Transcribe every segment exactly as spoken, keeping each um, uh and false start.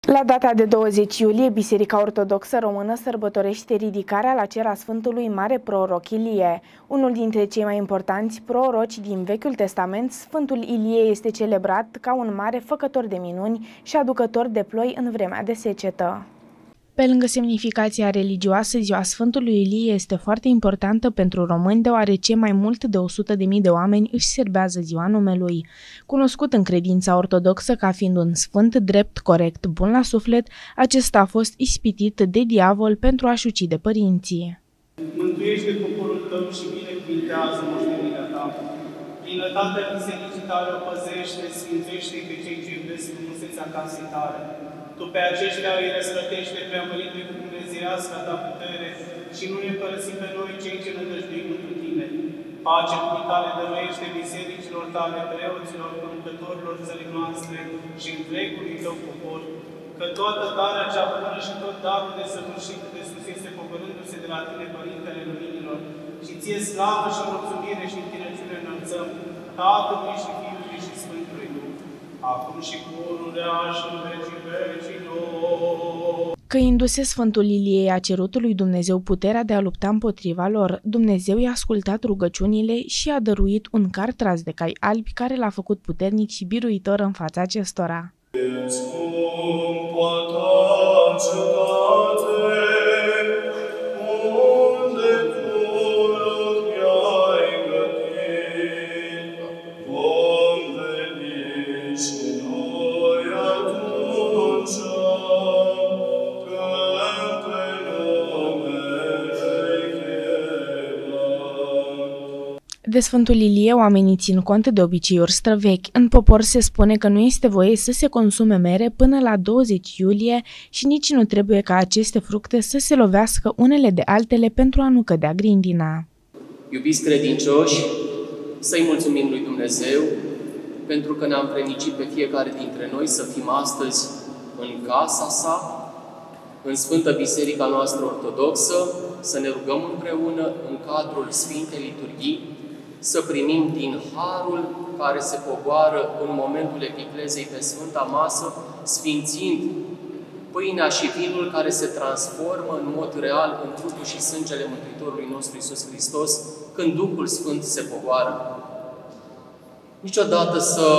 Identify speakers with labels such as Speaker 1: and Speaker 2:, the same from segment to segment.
Speaker 1: La data de douăzeci iulie, Biserica Ortodoxă Română sărbătorește ridicarea la cer a Sfântului Mare Proroc Ilie. Unul dintre cei mai importanți proroci din Vechiul Testament, Sfântul Ilie este celebrat ca un mare făcător de minuni și aducător de ploi în vremea de secetă. Pe lângă semnificația religioasă, ziua Sfântului Ilie este foarte importantă pentru români, deoarece mai mult de o sută de mii de oameni își serbează ziua numelui. Cunoscut în credința ortodoxă ca fiind un sfânt drept, corect, bun la suflet, acesta a fost ispitit de diavol pentru a-și ucide părinții.
Speaker 2: Mântuiește poporul tău și binecuvintează moștenirea ta. Plinătatea bisericii tale o păzește, sfințește pe cei ce iubesc frumusețea casei tale. Tu pe aceștia îi răsplătește preamărite cu dumnezeiasca ta putere și nu ne părăsi pe noi cei ce nădăjduim întru tine. Pace cu tale dăruiește bisericilor tale, preoților, conducătorilor țării noastre și întregului tău popor, că toată darea cea bună și tot darul de săvârșit de sus este pogorându-se de la tine, Părintele Luminilor, și ție slavă și mulțumire și întinăciune înălțăm, Tatălui și Fiului și Sfântului Duh, acum și pururea și în vecii vecilor.
Speaker 1: Căindu-se Sfântul Ilie a cerut lui Dumnezeu puterea de a lupta împotriva lor, Dumnezeu i-a ascultat rugăciunile și a dăruit un car tras de cai albi care l-a făcut puternic și biruitor în fața acestora. De Sfântul Ilie, oamenii țin cont de obiceiuri străvechi. În popor se spune că nu este voie să se consume mere până la douăzeci iulie și nici nu trebuie ca aceste fructe să se lovească unele de altele pentru a nu cădea grindina.
Speaker 3: Iubiți credincioși, să-i mulțumim lui Dumnezeu pentru că ne-a împrenicit pe fiecare dintre noi să fim astăzi în casa sa, în Sfântă Biserica noastră Ortodoxă, să ne rugăm împreună în cadrul Sfintei Liturghii, să primim din harul care se pogoară în momentul epiclezei pe Sfânta Masă, sfințind pâinea și vinul care se transformă în mod real în trupul și sângele Mântuitorului nostru Iisus Hristos, când Duhul Sfânt se pogoară. Niciodată să,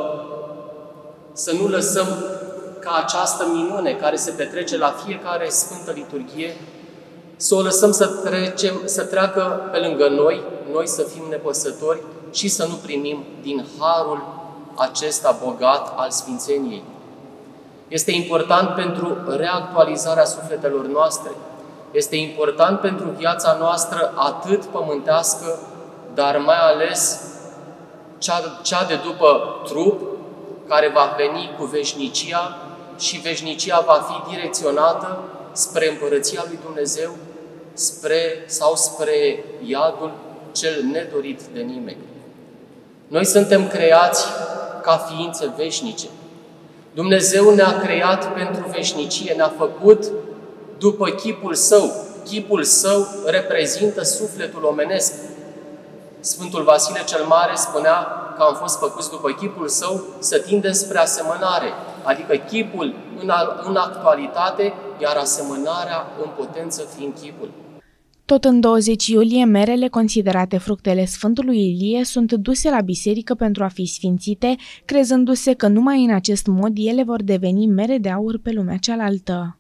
Speaker 3: să nu lăsăm ca această minune care se petrece la fiecare Sfântă Liturghie, să o lăsăm să, trecem, să treacă pe lângă noi, noi să fim nepăsători și să nu primim din harul acesta bogat al sfințeniei. Este important pentru reactualizarea sufletelor noastre. Este important pentru viața noastră atât pământească, dar mai ales cea, cea de după trup, care va veni cu veșnicia și veșnicia va fi direcționată spre Împărăția lui Dumnezeu, spre sau spre iadul cel nedorit de nimeni. Noi suntem creați ca ființe veșnice. Dumnezeu ne-a creat pentru veșnicie, ne-a făcut după chipul Său. Chipul Său reprezintă sufletul omenesc. Sfântul Vasile cel Mare spunea că am fost făcuți după chipul Său să tindem spre asemănare, adică chipul în, în actualitate, iar asemănarea în potență fiind chipul.
Speaker 1: Tot în douăzeci iulie, merele considerate fructele Sfântului Ilie sunt duse la biserică pentru a fi sfințite, crezându-se că numai în acest mod ele vor deveni mere de aur pe lumea cealaltă.